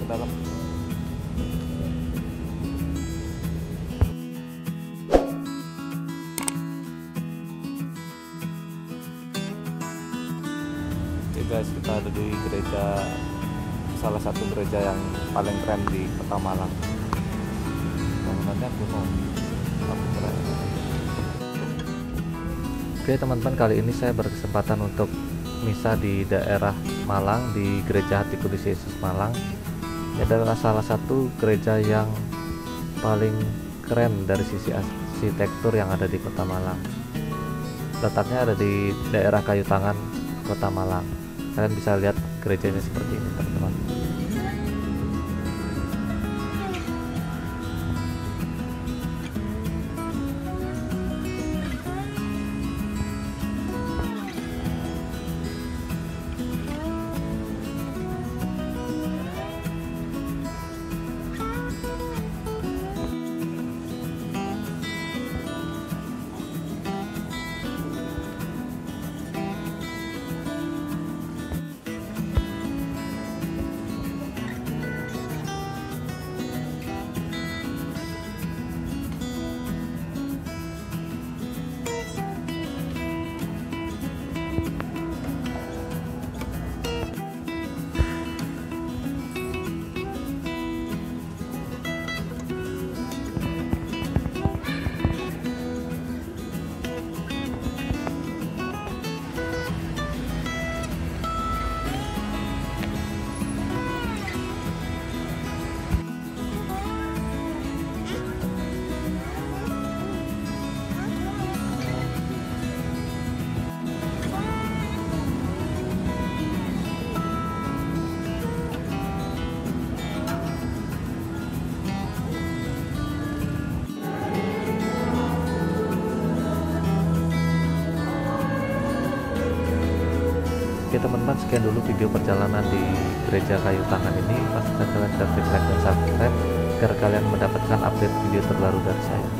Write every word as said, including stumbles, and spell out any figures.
dalam. Oke guys, kita ada di gereja, salah satu gereja yang paling keren di Kota Malang. Bangunannya kuno tapi keren. Oke teman-teman, kali ini saya berkesempatan untuk misa di daerah Malang, di Gereja Hati Kudus Yesus Malang. Ini adalah salah satu gereja yang paling keren dari sisi arsitektur yang ada di Kota Malang. Letaknya ada di daerah Kayu Tangan, Kota Malang. Kalian bisa lihat gerejanya seperti ini teman-teman. Oke teman-teman, sekian dulu video perjalanan di Gereja Kayu Tangan ini. Pastikan kalian sudah klik like dan subscribe agar kalian mendapatkan update video terbaru dari saya.